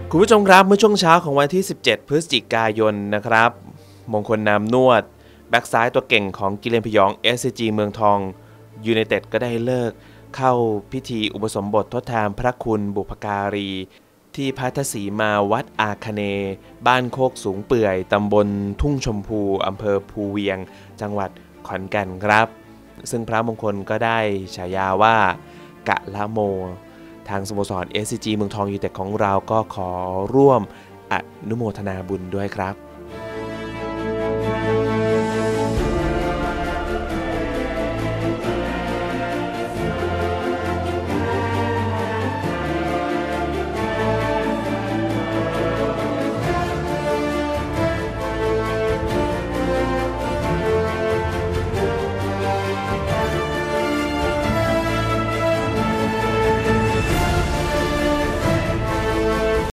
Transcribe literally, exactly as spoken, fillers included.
คุณผู้ชมครับเมื่อช่วงเช้าของวันที่สิบเจ็ดพฤศจิกายนนะครับมงคลนามนวดแบ็กซ้ายตัวเก่งของกิเลนพยอง เอส ซี จี เมืองทองยูไนเต็ดก็ได้เลิกเข้าพิธีอุปสมบททดแทนพระคุณบุพการีที่พัทสีมาวัดอาคเนบ้านโคกสูงเปื่อยตำบลทุ่งชมพูอำเภอภูเวียงจังหวัดขอนแก่นครับซึ่งพระมงคลก็ได้ฉายาว่ากะละโมทางสโมสร เอส ซี จี เมืองทองยูไนเต็ดของเราก็ขอร่วมอนุโมทนาบุญด้วยครับ